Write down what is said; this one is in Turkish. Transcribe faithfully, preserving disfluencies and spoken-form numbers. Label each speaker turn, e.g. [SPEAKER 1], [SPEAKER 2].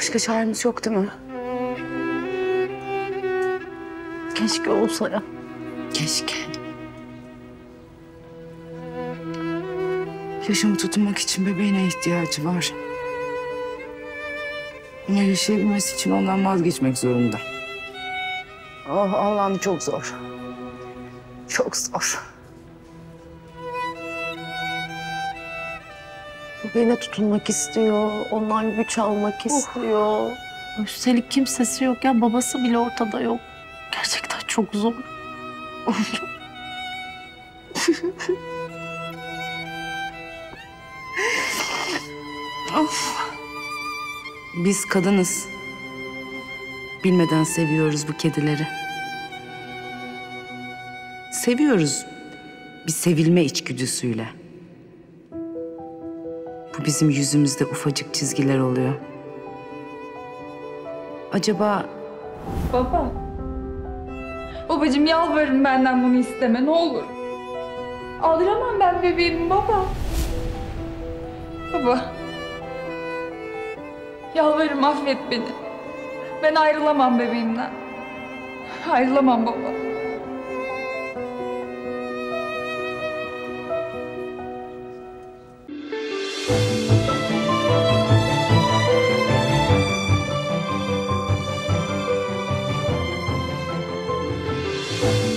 [SPEAKER 1] Başka çaremiz yok değil mi?
[SPEAKER 2] Keşke olsa ya.
[SPEAKER 1] Keşke. Yaşamı tutunmak için bebeğine ihtiyacı var. Ama yaşayabilmesi için ondan vazgeçmek zorunda. Oh Allah'ım çok zor. Çok zor.
[SPEAKER 2] Bebeğine tutunmak istiyor, ondan güç almak istiyor. Üstelik kimsesi yok ya, babası bile ortada yok. Gerçekten çok zor.
[SPEAKER 1] Of. Biz kadınız. Bilmeden seviyoruz bu kedileri. Seviyoruz bir sevilme içgüdüsüyle. Bu bizim yüzümüzde ufacık çizgiler oluyor. Acaba...
[SPEAKER 3] Baba. Babacığım yalvarırım benden bunu isteme ne olur. Aldıramam ben bebeğimi baba. Baba. Yalvarırım affet beni. Ben ayrılamam bebeğimden. Ayrılamam baba.
[SPEAKER 4] Thank you.